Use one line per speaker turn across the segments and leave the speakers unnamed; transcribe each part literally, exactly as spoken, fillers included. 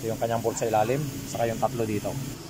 Ito yung kanyang bolt sa ilalim, saka yung tatlo dito.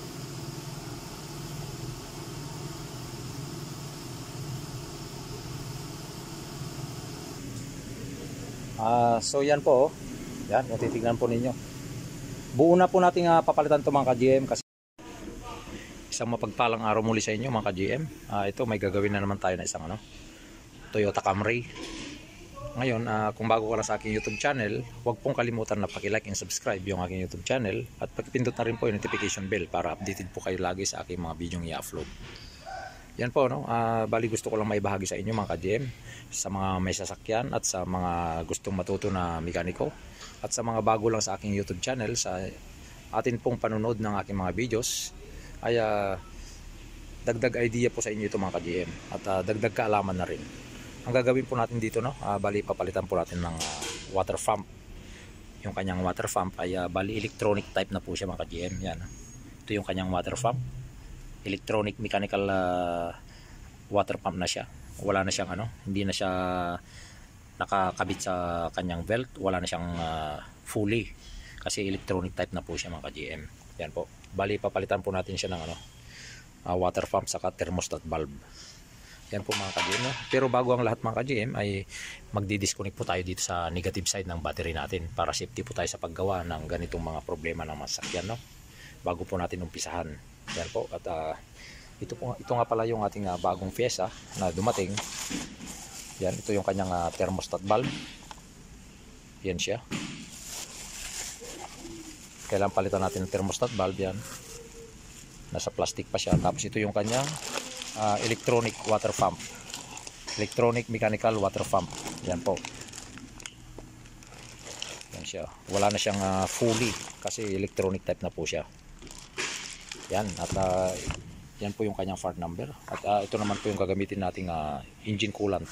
Uh, so yan po, oh. Yan, kung titignan po ninyo. Buo na po natin uh, papalitan ito mga ka-G M kasi isang mapagpalang araw muli sa inyo mga ka-G M. Uh, ito may gagawin na naman tayo na isang ano, Toyota Camry. Ngayon, uh, kung bago ka lang sa aking YouTube channel, huwag pong kalimutan na paki-like and subscribe yung aking YouTube channel at pagpindot na rin po yung notification bell para updated po kayo lagi sa aking mga video i-upload. Yan po, no? Uh, bali gusto ko lang maibahagi sa inyo mga ka-G M, sa mga may sasakyan at sa mga gustong matuto na mekaniko at sa mga bago lang sa aking YouTube channel, sa atin pong panunod ng aking mga videos ay uh, dagdag idea po sa inyo ito mga ka-G M at uh, dagdag kaalaman na rin. Ang gagawin po natin dito, no, uh, bali papalitan po natin ng uh, water pump. Yung kanyang water pump ay uh, bali electronic type na po siya mga ka-G M. Yan. Ito yung kanyang water pump. Electronic mechanical uh, water pump na siya. Wala na siyang ano, hindi na siya nakakabit sa kanyang belt, wala na siyang uh, fully kasi electronic type na po siya mga ka-G M. Yan po. Bali papalitan po natin siya ng ano, uh, water pump saka thermostat valve. Yan po mga ka-G M, no? Pero bago ang lahat mga ka-G M ay magdi-disconnect po tayo dito sa negative side ng battery natin para safety po tayo sa paggawa ng ganitong mga problema ng masakyan, no? Bago po natin umpisahan. Yan po. At uh, ito, po, ito nga pala yung ating uh, bagong Fiesta na dumating. Yan, ito yung kanyang uh, thermostat valve. Yan siya. Kailangan palitan natin ng thermostat valve yan. Nasa plastic pa siya. Tapos ito yung kanyang uh, electronic water pump. Electronic mechanical water pump. Yan po. Yan siya. Wala na siyang uh, fully kasi electronic type na po siya. Yan. At uh, yan po yung kanyang part number. At uh, ito naman po yung gagamitin nating uh, engine coolant.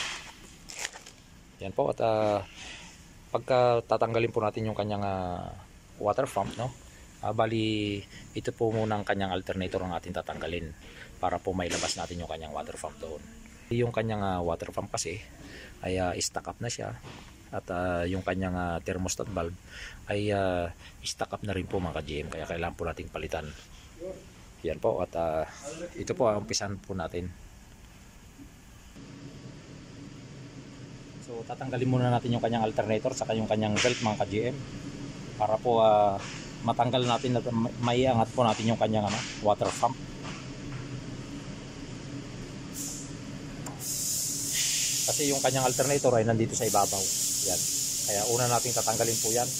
Yan po. At uh, pagka tatanggalin po natin yung kanyang uh, water pump, no? Uh, bali ito po muna ang kanyang alternator ang ating tatanggalin para po mailabas natin yung kanyang water pump doon. Yung kanyang uh, water pump kasi ay uh, stuck up na siya at uh, yung kanyang uh, thermostat valve ay uh, stuck up na rin po mga ka-G M, kaya kailangan po nating palitan. Yan po. At uh, ito po ang umpisan po natin. So tatanggalin muna natin yung kanyang alternator saka yung kanyang belt mga ka-G M para po uh, matanggal natin at maiangat po natin yung kanyang ano, water pump. Kasi yung kanyang alternator ay nandito sa ibabaw. Yan. Kaya una natin tatanggalin po yan.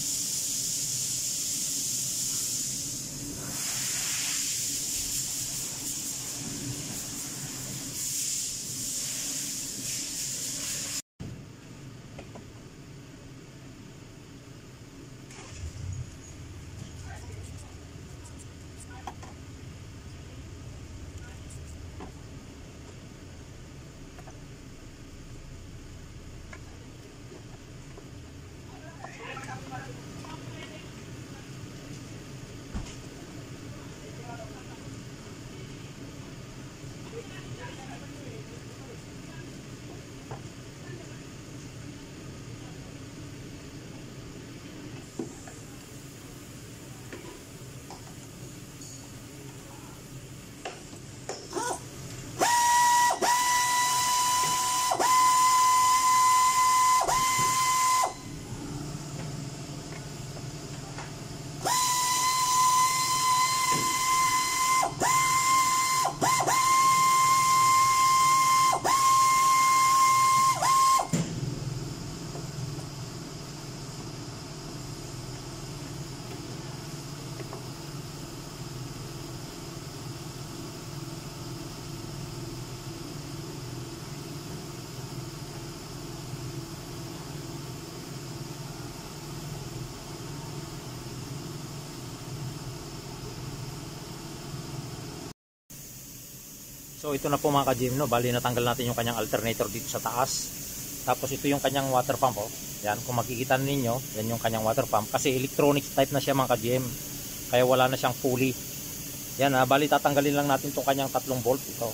So ito na po mga ka-G M, no? Bali natanggal natin yung kanyang alternator dito sa taas. Tapos ito yung kanyang water pump, oh. Yan, kung makikita ninyo, yan yung kanyang water pump kasi electronic type na siya mga ka-G M. Kaya wala na siyang fully. Yan, ha, bali tatanggalin lang natin itong kanyang tatlong bolt ito.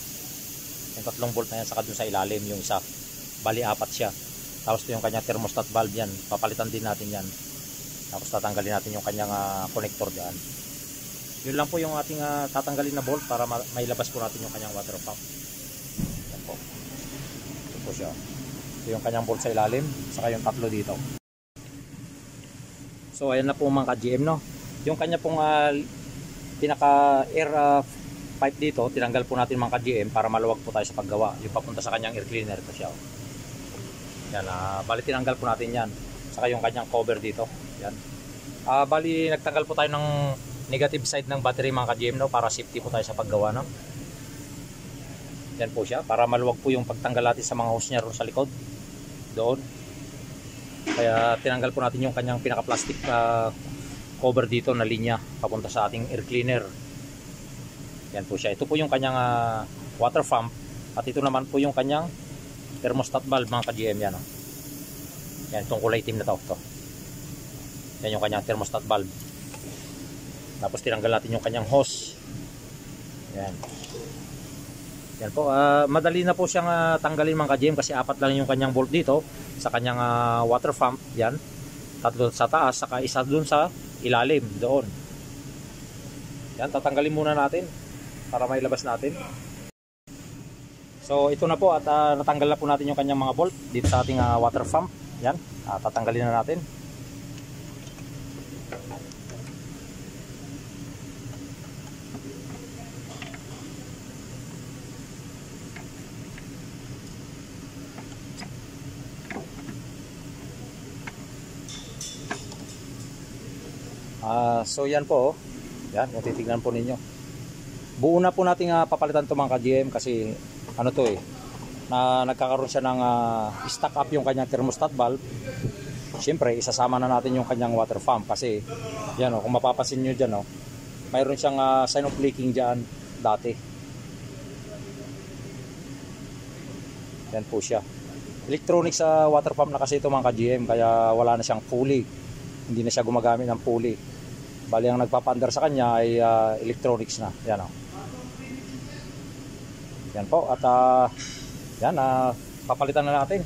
Yung tatlong bolt na yan saka dun sa ilalim yung isa. Bali apat siya. Tapos ito yung kanyang thermostat valve yan. Papalitan din natin yan. Tapos tatanggalin natin yung kanyang uh, connector dyan. Yun lang po yung ating uh, tatanggalin na bolt para ma mailabas po natin yung kanyang water pump. Yan po. Ito po siya. Ito yung kanyang bolt sa ilalim, saka yung tatlo dito. So ayan na po mga ka-G M, no. Yung kanya pong uh, pinaka air uh, pipe dito, tinanggal po natin mga ka-G M para maluwag po tayo sa paggawa. Yung papunta sa kanyang air cleaner, ito siya. Yan, uh, bali tinanggal po natin yan. Saka yung kanyang cover dito. Yan. Uh, bali nagtanggal po tayo ng negative side ng battery mga ka-G M, no, para safety po tayo sa paggawa, no. Yan po siya, para maluwag po yung pagtanggal natin sa mga hose niya ron sa likod. Doon. Kaya tinanggal po natin yung kanyang pinaka-plastic uh, cover dito na linya papunta sa ating air cleaner. Yan po siya. Ito po yung kanyang uh, water pump at ito naman po yung kanyang thermostat valve mga ka-G M. Yan, oh. Yan, itong kulay itim na to, to. Yan yung kanyang thermostat valve. Tapos tinanggal natin yung kanyang hose. Yan. Yan po, uh, madali na po siyang uh, tanggalin mga ka-G M kasi apat lang yung kanyang bolt dito sa kanyang uh, water pump. Yan, tatlo sa taas, saka isa dun sa ilalim doon. Yan, tatanggalin muna natin para mailabas natin. So ito na po at uh, natanggal na po natin yung kanyang mga bolt dito sa ating uh, water pump. Yan, uh, tatanggalin na natin. Uh, so yan po, oh. Yan, yung titignan po ninyo. Buo na po natin uh, papalitan ito mga ka-G M kasi ano to eh, na nagkakaroon siya ng uh, stock up yung kanyang thermostat valve. Siyempre isasama na natin yung kanyang water pump kasi yan, oh, kung mapapansin nyo dyan, oh, mayroon siyang uh, sign of leaking dyan dati. Yan po siya. Electronic sa water pump na kasi ito mga ka-G M, kaya wala na siyang pulley. Hindi na siya gumagamit ng pulley. Bali ang nagpapaandar sa kanya ay uh, electronics na. Yan, oh. Yan po at uh, yan, uh, papalitan na natin.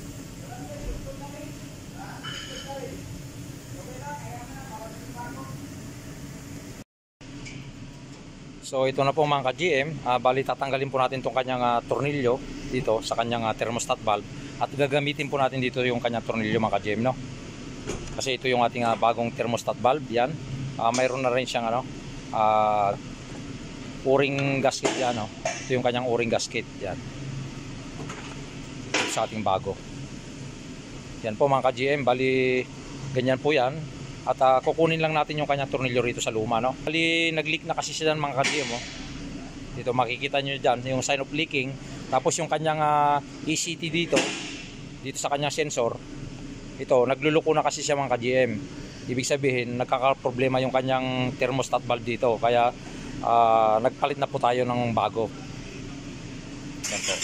So ito na po mga ka-G M, uh, bali tatanggalin po natin itong kanyang uh, tornilyo dito sa kanyang uh, thermostat valve at gagamitin po natin dito yung kanyang tornilyo mga ka-G M, no? Kasi ito yung ating uh, bagong thermostat valve. Yan, uh, mayroon na rin siyang ano, uh, o-ring gasket yan, no? Ito yung kanyang o-ring gasket. Yan, ito sa ating bago. Yan po mga ka-G M, bali ganyan po yan. At uh, kukunin lang natin yung kanyang tornilyo rito sa luma, no? Bali nag-leak na kasi siya mga ka-G M, oh. Dito makikita nyo dyan yung sign of leaking. Tapos yung kanyang uh, E C T dito, dito sa kanyang sensor, ito nagluluko na kasi siya mga ka-G M. Ibig sabihin nagkakaproblema yung kanyang thermostat valve dito, kaya uh, nagpalit na po tayo ng bago. Yan po.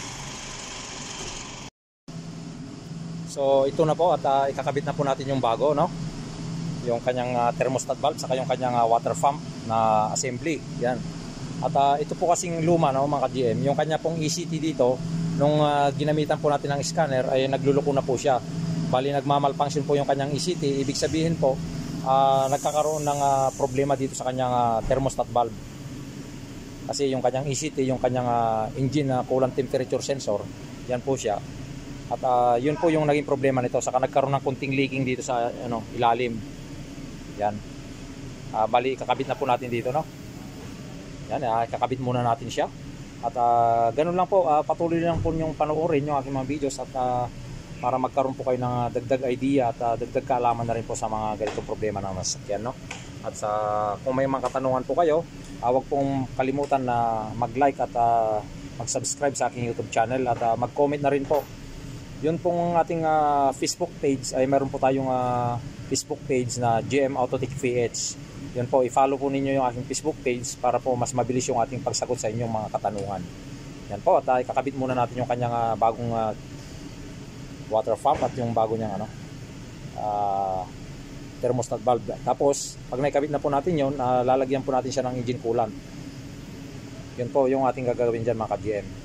So ito na po at uh, ikakabit na po natin yung bago, no? Yung kanyang uh, thermostat valve saka yung kanyang uh, water pump na assembly. Yan. At uh, ito po kasing luma, no, mga ka-G M, yung kanya pong E C T dito nung uh, ginamitan po natin ng scanner ay nagluluko na po siya. Bali nagmamalfunction po yung kanyang E C T. Ibig sabihin po uh, nagkakaroon ng uh, problema dito sa kanyang uh, thermostat valve. Kasi yung kanyang E C T, yung kanyang uh, engine uh, coolant temperature sensor, yan po siya. At uh, yun po yung naging problema nito. Saka nagkaroon ng kunting leaking dito sa ano, ilalim. Yan. Uh, bali kakabit na po natin dito, no? Yan, uh, kakabit muna natin siya. At uh, ganun lang po, uh, patuloy lang po yung panoorin yung aking mga videos at uh, para magkaroon po kayo ng uh, dagdag idea at uh, dagdag kaalaman na rin po sa mga ganitong problema ng sasakyan, no? At sa uh, kung may mga katanungan po kayo, uh, huwag pong kalimutan na mag-like at uh, mag-subscribe sa aking YouTube channel at uh, mag-comment na rin po. Yun pong ating uh, Facebook page ay meron po tayong uh, Facebook page na G M Autotech V H. Yun po, i-follow po ninyo yung aking Facebook page para po mas mabilis yung ating pagsagot sa inyong mga katanungan. Yan po, at uh, ikakabit muna natin yung kanyang uh, bagong uh, water pump at yung bago niyang ano, uh, thermostat valve. Tapos, pag naikabit na po natin yun, uh, lalagyan po natin siya ng engine coolant. Yun po yung ating gagawin dyan mga ka-G M.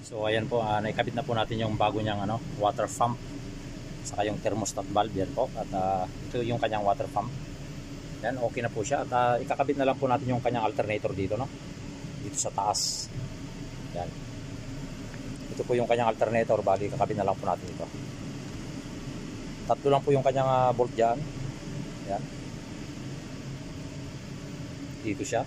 So ayan po, uh, naikabit na po natin yung bago niyang ano, water pump saka yung thermostat valve yan po, at uh, ito yung kanyang water pump. Yan, okay na po siya, at uh, ikakabit na lang po natin yung kanyang alternator dito, no, dito sa taas. Yan, ito po yung kanyang alternator, bali ikakabit na lang po natin ito. Tatlo lang po yung kanyang uh, bolt dyan. Yan, dito siya.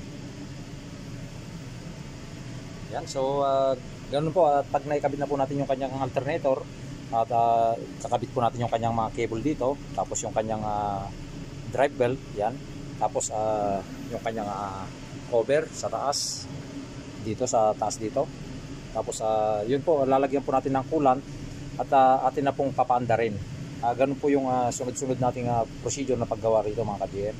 Yan, so uh, ganun po, at uh, pag naikabit na po natin yung kanyang alternator, at uh, kakabit po natin yung kanyang mga cable dito, tapos yung kanyang uh, drive belt, yan, tapos uh, yung kanyang uh, cover sa taas, dito sa taas dito, tapos uh, yun po, lalagyan po natin ng coolant, at uh, atin na pong papaanda rin. Uh, ganun po yung uh, sunod-sunod nating uh, procedure na paggawa rito mga ka-G M.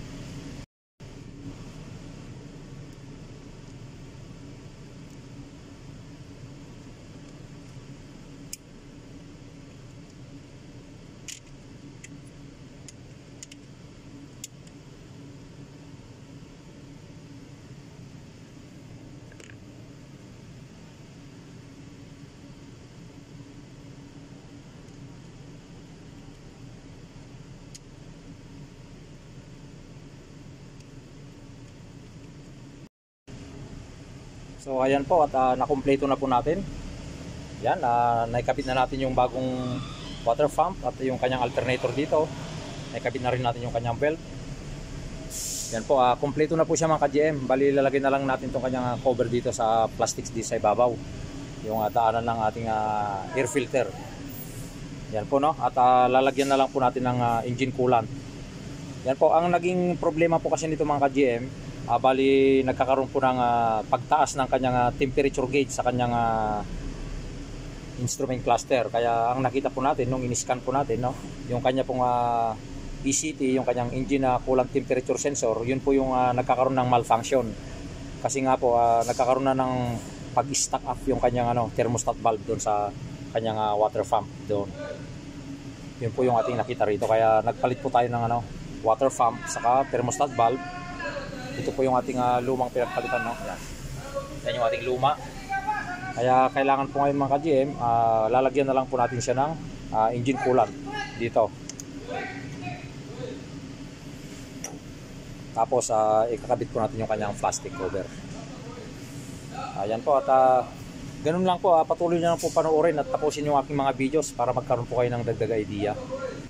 So ayan po, at uh, nakumpleto na po natin. Yan, uh, naikabit na natin yung bagong water pump at yung kanyang alternator dito. Naikabit na rin natin yung kanyang belt. Yan po, uh, kumpleto na po siya mga ka-G M. Bali lalagay na lang natin itong kanyang cover dito sa plastics di sa ibabaw, yung uh, daanan ng ating uh, air filter. Yan po, no, at uh, lalagyan na lang po natin ng uh, engine coolant. Yan po, ang naging problema po kasi nito mga ka-G M, Uh, bali nagkakaroon po ng uh, pagtaas ng kanyang uh, temperature gauge sa kanyang uh, instrument cluster. Kaya ang nakita po natin nung in-scan po natin, no, yung kanya pong uh, E C T, yung kanyang engine uh, coolant temperature sensor, yun po yung uh, nagkakaroon ng malfunction. Kasi nga po uh, nagkakaroon na ng pag-stack up yung kanyang ano, thermostat valve doon sa kanyang uh, water pump doon. Yun po yung ating nakita rito. Kaya nagpalit po tayo ng ano, water pump saka thermostat valve. Ito po yung ating uh, lumang pinagpalitan, no? Yan. Yan yung ating luma. Kaya kailangan po ngayon mga ka-G M, uh, lalagyan na lang po natin siya ng uh, engine coolant dito. Tapos uh, ikakabit po natin yung kanyang plastic cover. Ayan po, at uh, ganun lang po, uh, patuloy nyo lang po panoorin at tapusin yung aking mga videos para magkaroon po kayo ng dagdag idea.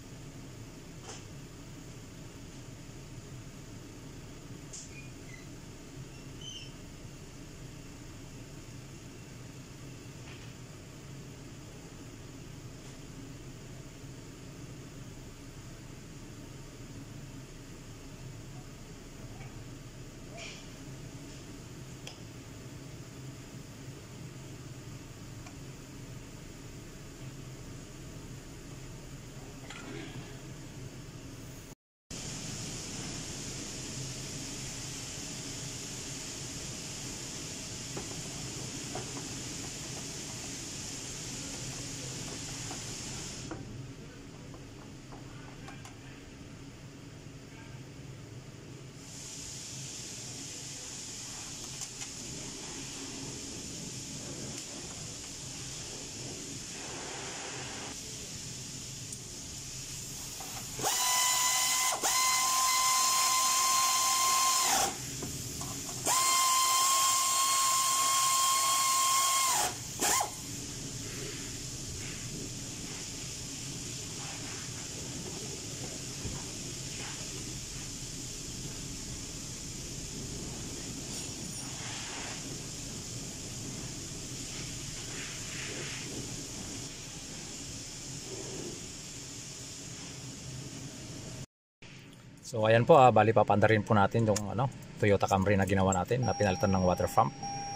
So ayan po, ah, bali papanda rin po natin yung ano, Toyota Camry na ginawa natin na pinalitan ng water pump.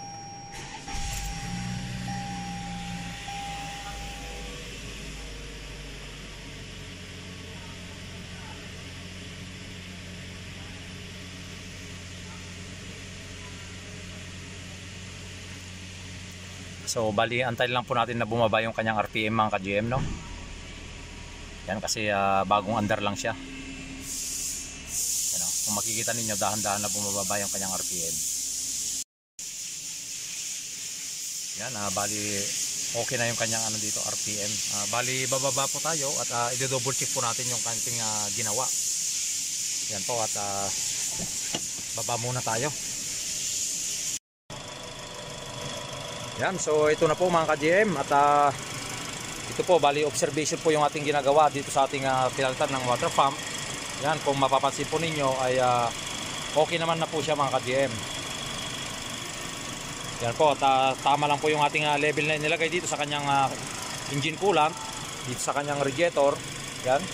So bali antay lang po natin na bumaba yung kanyang R P M mga ka-G M, no? Yan kasi uh, bagong andar lang siya. Yan, oh. Kung makikita ninyo, dahan-dahan na bumababa yung kanyang R P M. Yan, uh, bali okay na yung kanyang ano dito R P M. Uh, bali bababa po tayo at uh, i-double check po natin yung kanting uh, ginawa. Yan po at uh, baba muna tayo. Yan, so ito na po mga ka-G M at uh, ito po bali observation po yung ating ginagawa dito sa ating uh, pinalitan ng water pump. Yan, kung mapapansin po ninyo ay uh, okay naman na po siya mga ka-G M. Yan po, at uh, tama lang po yung ating uh, level na nilagay dito sa kanyang uh, engine coolant, dito sa kanyang radiator. Yan.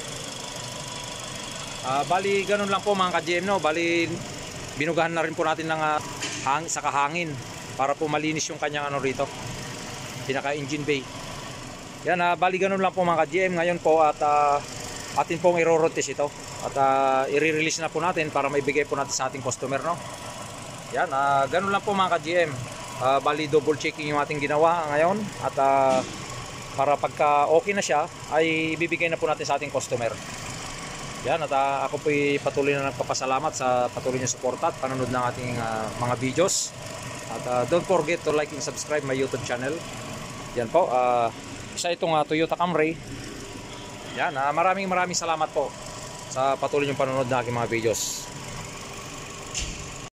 Uh, bali ganun lang po mga ka-G M, no? Bali binugahan na rin po natin ng uh, hang, sa kahangin para po malinis yung kanyang ano rito, pinaka engine bay. Yan, uh, bali ganun lang po mga ka-G M ngayon po at uh, atin pong i-rotate ito at uh, i-release na po natin para maibigay po natin sa ating customer, no? Yan, uh, ganun lang po mga ka-G M. Uh, bali double checking yung ating ginawa ngayon at uh, para pagka okay na siya ay ibibigay na po natin sa ating customer. Yan, at uh, ako po patuloy na nagpapasalamat sa patuloy niyo suporta at panonood ng ating uh, mga videos. At uh, don't forget to like and subscribe my YouTube channel. Yan po, uh, isa itong uh, Toyota Camry. Yan, uh, maraming maraming salamat po sa patuloy niyong panonood ng aking mga videos.